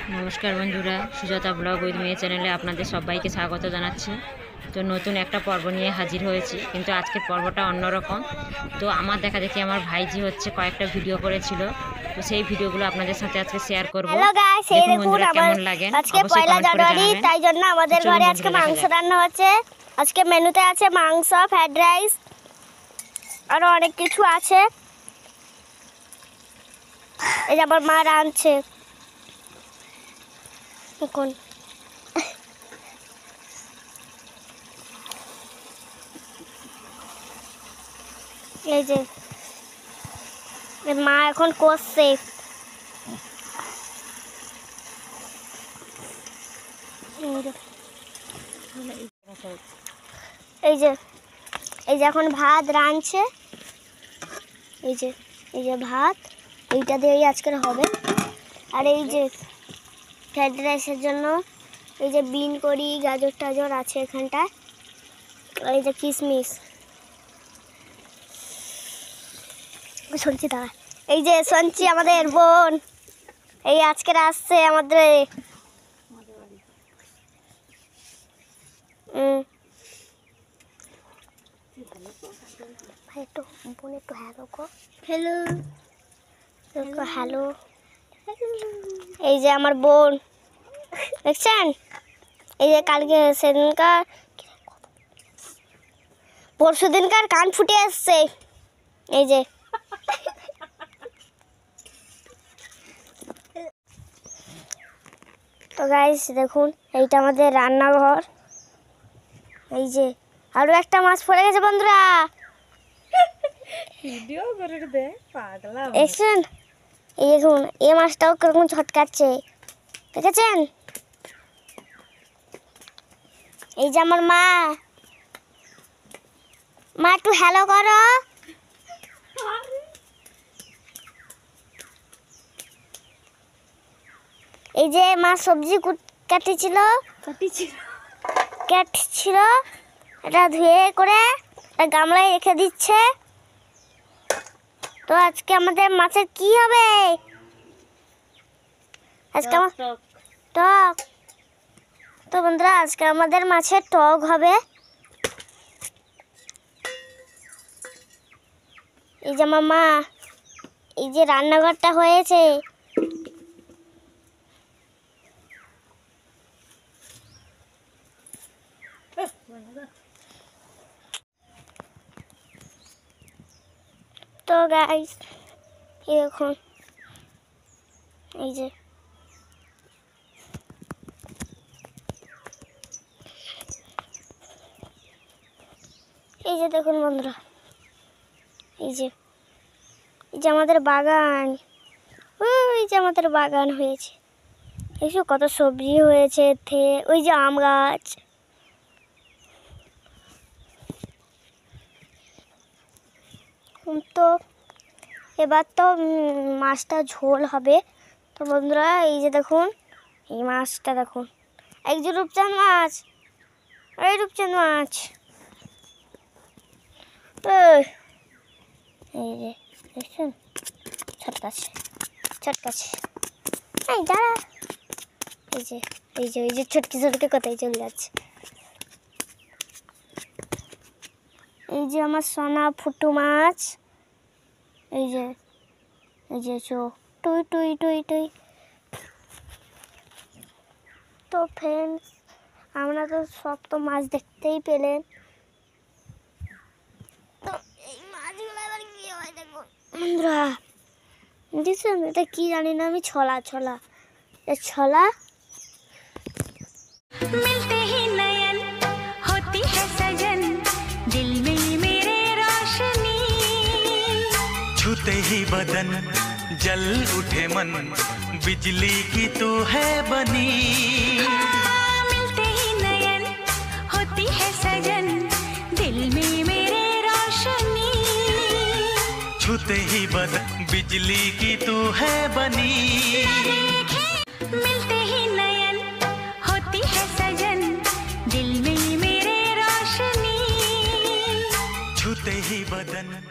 নমস্কার বন্ধুরা, Sujata blog with মেয়ে চ্যানেলে আপনাদের সবাইকে স্বাগত জানাচ্ছি। তো নতুন একটা পর্ব নিয়ে হাজির হয়েছি, কিন্তু আজকের পর্বটা অন্যরকম। তো আমার দেখা দেখি আমার ভাইজি হচ্ছে কয়েকটা ভিডিও করেছিল, তো সেই ভিডিওগুলো আপনাদের সাথে আজকে শেয়ার করব। হ্যালো গাইস, এই দেখুন কেমন লাগে আজকে পয়লা জানুয়ারি, তাই জন্য আমাদের ঘরে আজকে মাংস রান্না হচ্ছে। আজকে মেনুতে আছে মাংস, ফ্রাইড রাইস, আরো অনেক কিছু আছে। এই যে আমার মা রাঁধছে এখন। এই যে মা এখন কষছে। এই যে এখন ভাত রাঁধছে। এই যে ভাত, এইটা দিয়েই আজকের হবে। আর এই যে ফ্রাইড রাইসের জন্য এই যে বিন করি, গাজর টাজর আছে এখানটায়। আর এই যে কিশমিশ শুনছি দাঁড়া। এই যে শুনছি আমাদের বোন এই আজকের আসছে আমাদের। হ্যালো, এই যে আমার বোন দেখছেন। এই যে কালকে সেদিনকার পরশু দিনকার কান ফুটে আসছে। এই যে তো গাইস দেখুন, এইটা আমাদের রান্নাঘর। এই যে আরো একটা মাছ পড়ে গেছে বন্ধুরা, ভিডিও করে দে পাগলা। দেখছেন, এই দেখুন এই মাছটাও কিরকম ঝটকাচ্ছে, দেখেছেন। এই যে আমার মা একটু হ্যালো করো। এই যে মা সবজি কাটছিল, এটা ধুয়ে করে গামলায় রেখে দিচ্ছে। তো আজকে আমাদের মাছের কি হবে? আজকে টক। তো বন্ধুরা আজকে আমাদের মাছের টক হবে। এই যে আমার মা, এই যে রান্নাঘরটা হয়েছে। তো গাইস এই দেখুন, এই যে দেখুন বন্ধুরা, এই যে আমাদের বাগান। ওই যে আমাদের বাগান হয়েছে, এইসব কত সবজি হয়েছে। ওই যে আম গাছ। তো এবার তো মাছটা ঝোল হবে। তো বন্ধুরা এই যে দেখুন, এই মাছটা দেখুন, এই যে রূপচাঁদ মাছ, এই রূপচাঁদ মাছ। এই যে দেখছেন, ছটকাছে। এই দাঁড়া, এই যে ছটকি কোথায় চলে যাচ্ছে। এই যে আমার সোনা ফুটু মাছ। এই যে চোখ টুই। তো ফ্রেন্ডস, আমরা তো সব তো মাছ দেখতেই পেলেন। তো এই মাছগুলো আবার কি হয় দেখুন বন্ধুরা, দেখছেন এটা কি জানি না আমি, ছলা मिलते ही नयन होती है सजन, दिल में मेरे रोशनी, छूते ही बदन जल उठे मन, बिजली की तू है बनी। मिलते ही नयन होती है सजन, दिल में मेरे रोशनी, छूते ही बदन बिजली की तू है बनी। मिलते ही नयन होती है सजन, दिल में मेरे रोशनी, छूते ही बदन